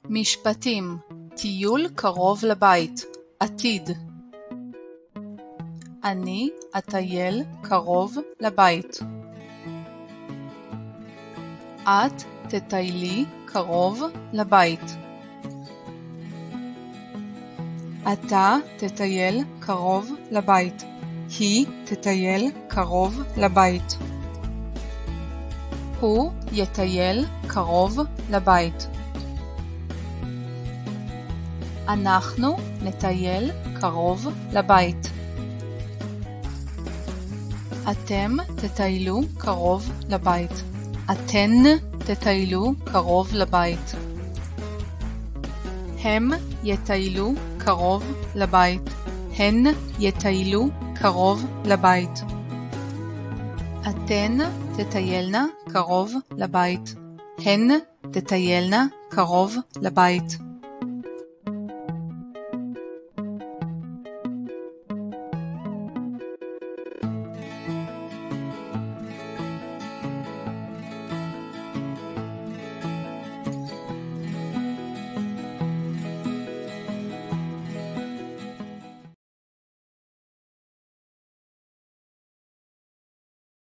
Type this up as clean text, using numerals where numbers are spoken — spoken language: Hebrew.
משפטים, טיול קרוב לבית, עתיד. אני אטייל קרוב לבית. את תטיילי קרוב לבית. אתה תטייל קרוב לבית. היא תטייל קרוב לבית. הוא יטייל קרוב לבית. אנחנו נטייל קרוב לבית. אתם תטיילו קרוב לבית. אתן תטיילו קרוב לבית. הם יטיילו קרוב לבית. הן יטיילו קרוב לבית. אתן תטיילנה קרוב לבית. הן תטיילנה קרוב לבית.